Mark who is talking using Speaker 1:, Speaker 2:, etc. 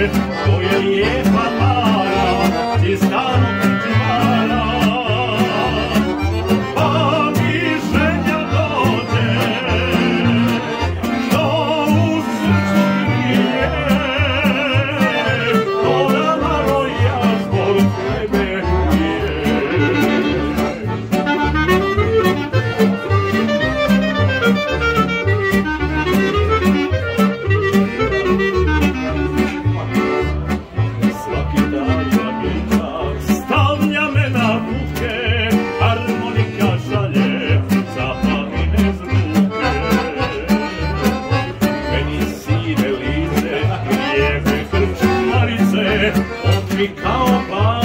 Speaker 1: to je lijepa para i staro pričuvara. Pa mi ženja dođe, što u srcu grije, to da malo ja zbog tebe kao